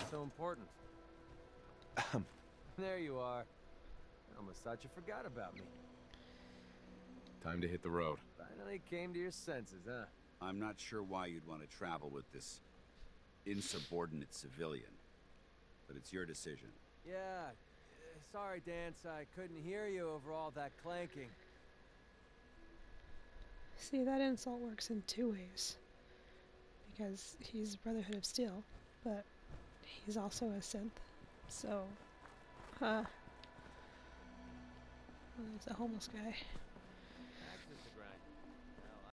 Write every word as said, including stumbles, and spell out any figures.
so important? There you are. I almost thought you forgot about me. Time to hit the road. Finally came to your senses, huh? I'm not sure why you'd want to travel with this insubordinate civilian, but it's your decision. Yeah. uh, Sorry, Dance. I couldn't hear you over all that clanking. See, that insult works in two ways. Because he's Brotherhood of Steel, but he's also a synth. So, huh. Well, it's a homeless guy.